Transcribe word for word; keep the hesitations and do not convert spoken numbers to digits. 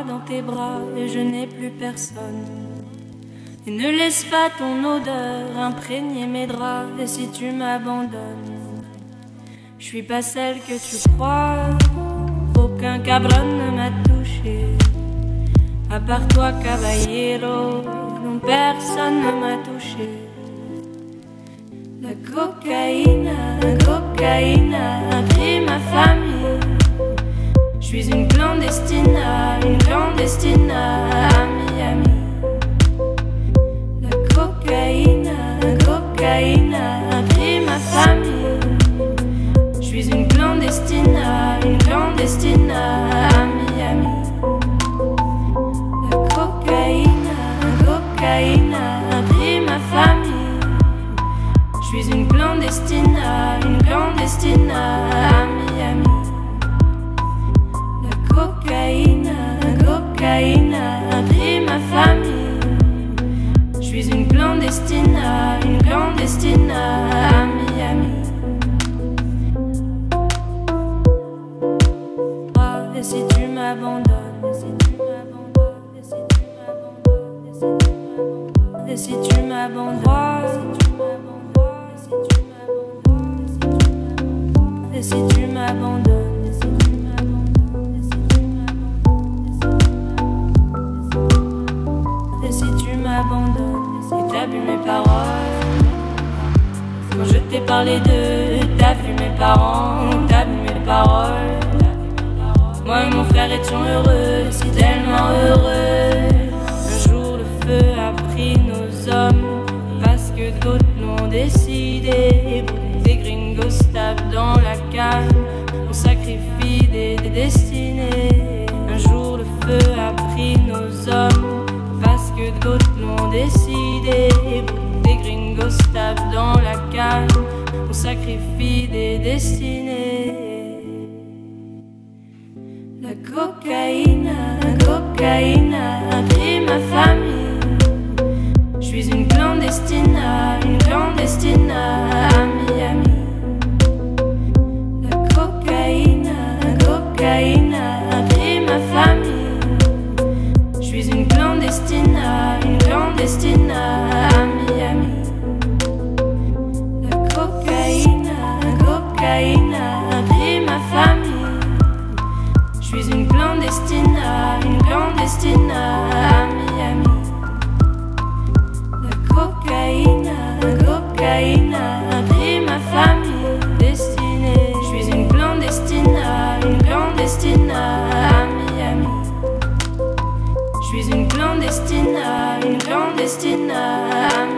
moi dans tes bras et je n'ai plus personne. Et ne laisse pas ton odeur imprégner mes draps. Et si tu m'abandonnes, je suis pas celle que tu crois. Aucun cabron ne m'a touché, à part toi, caballero. Non, personne ne m'a touché. La cocaïne, la cocaïne a pris ma famille. Je suis une clandestine, une clandestine à Miami. La cocaïne, la cocaïne a pris ma famille. Je suis une clandestine, une clandestine à Miami. La cocaïne, la cocaïne a pris ma famille. Je suis une clandestine, une clandestine à Miami. La cocaïne, la cocaïne a pris ma famille. Je suis une clandestine, une clandestine à Miami. Ah, et si tu m'abandonnes, et si tu m'abandonnes, et si tu m'abandonnes, et si tu m'abandonnes, et si tu m'abandonnes, et si tu m'abandonnes, et si tu m'abandonnes, et t'as vu mes paroles. Quand je t'ai parlé d'eux, t'as vu mes parents, t'as vu mes paroles. Moi et mon frère étions heureux, si tellement heureux. Un jour le feu a pris nos hommes, parce que d'autres l'ont décidé. Des gringos tapent dans la cave, on sacrifie des, des destinées. Un jour le feu a pris nos hommes, parce que d'autres l'ont décidé. Des gringos tapent dans la cave, on sacrifie des destinées. La cocaïne, la cocaïne a pris ma famille. Je suis une clandestine, une clandestine à Miami. La cocaïne, la cocaïne a pris ma famille. Je suis une clandestine, une clandestine à Miami. La cocaïne, la cocaïne a pris ma famille. Je suis une clandestine, une clandestine à Miami. La cocaïne, la cocaïne a pris ma famille. Destinée, je suis une clandestine, une clandestine à Miami. Je suis une clandestine, une clandestine à Miami.